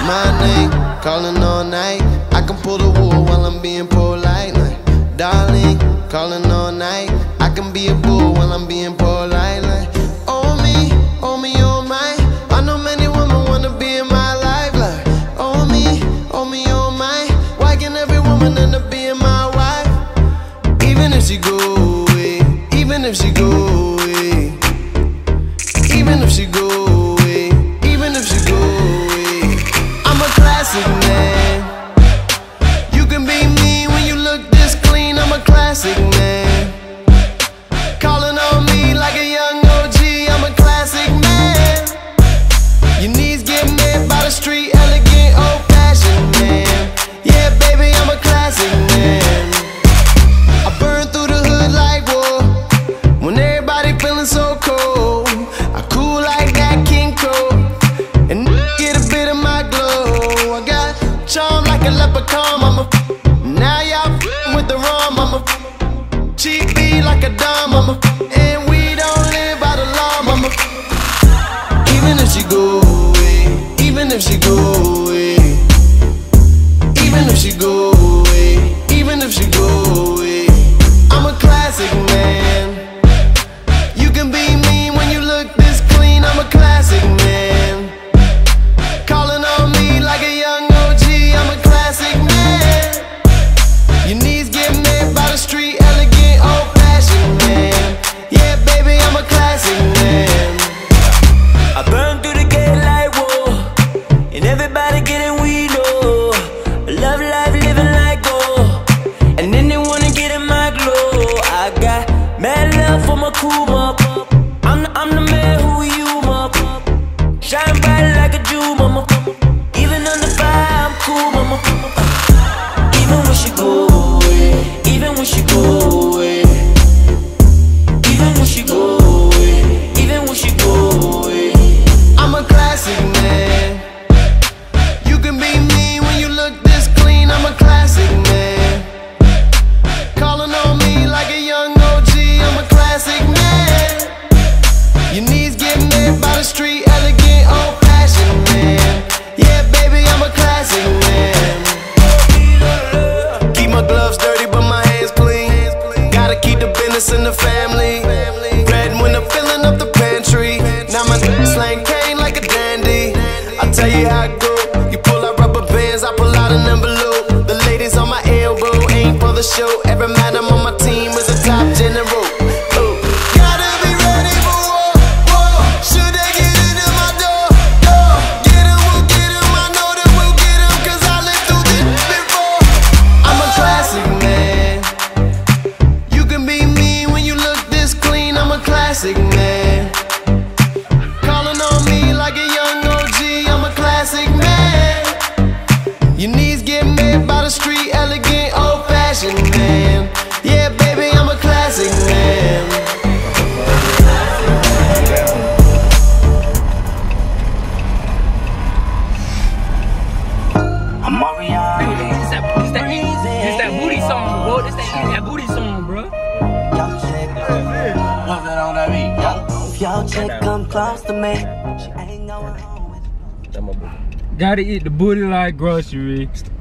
My name, calling all night. I can pull the wool while I'm being polite. Like, darling, calling all night. I can be a bull while I'm being polite. Like, oh me, oh my. I know many women wanna be in my life. Like, oh me, oh my. Why can't every woman end up being my wife? Even if she go away, even if she go away, even if she go away, even if she go away, I'm a classic man. You can be mean when you look this clean. I'm a classic man. Calling on me like a young OG. I'm a classic man. Your knees get met by the street, elegant, old-fashioned man. Yeah, baby, I'm a classic man. I burn through the hood like war. When everybody feeling so cold, I cool like that King Cole, and get a bit of my glow. I got charm like a leprechaun, mama. Now y'all with the rum, mama. Cheap beat like a dime, mama. And we don't live by the law, mama. Even if she go away, even if she go away, even if she go away, even if she go away, I'm a classic man. You can be mean when you look this clean. I'm a classic man. Calling on me like a young OG. I'm a classic man. Your knees get met by the street, elegant, old-fashioned man. Yeah, baby, I'm a classic man. I burn through the gate like whoa, and everybody getting weed, oh. I love life, living like gold, and then they wanna get in my glow. I got mad love for my crew, mama. I'm the man who you, mama. Shine bright like a Jew, mama. Even under fire, I'm cool, mama. Even when she go away, even when she go away, even when she go away, even when she go away, I'm a classic man. You can be mean when you look this clean. I'm a classic man. Calling on me like a young OG. I'm a classic man. Your knees get met by the street, elegant, old-fashioned man. Yeah, baby, I'm a classic man. Keep my gloves dirty, but my hands clean. Gotta keep the business in the family. Red when I'm filling up the pantry. Now my slang cane like a dandy. I'll tell you how it go. You pull out rubber bands, I pull out an envelope. The ladies on my elbow ain't for the show. Every man I'm on my team is a top general. Oh. Gotta be ready for war, war. Should they get into my door, door? Get 'em, we'll get 'em. I know that we'll get 'em, 'cause I lived through this before. I'm a classic man. You can be mean when you look this clean. I'm a classic man. Calling on me like a young OG. I'm a classic man. Your knees get met by the street, elegant, old-fashioned man. Yeah, baby, I'm a classic man. I'm Mariana. It's that booty song, bro. This that booty song, bro. If y'all chick come close to me, she ain't going home with. Gotta eat the booty like groceries.